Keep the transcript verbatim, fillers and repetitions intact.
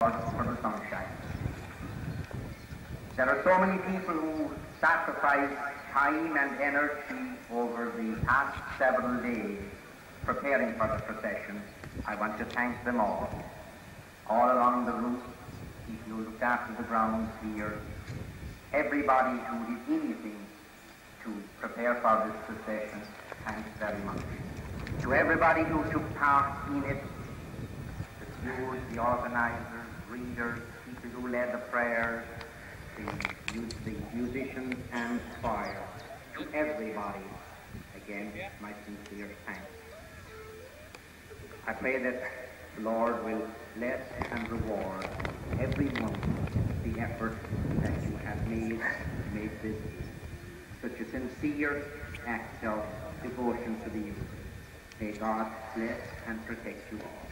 for the sunshine. There are so many people who sacrifice time and energy over the past several days preparing for the procession. I want to thank them all. All along the route, people who looked after the grounds here, everybody who did anything to prepare for this procession, thanks very much. To everybody who took part in it, the stewards, the organisers, readers, people who led the prayers, the, the musicians and choir, to everybody, again, my sincere thanks. I pray that the Lord will bless and reward everyone the effort that you have made to make this such a sincere act of devotion to the youth. May God bless and protect you all.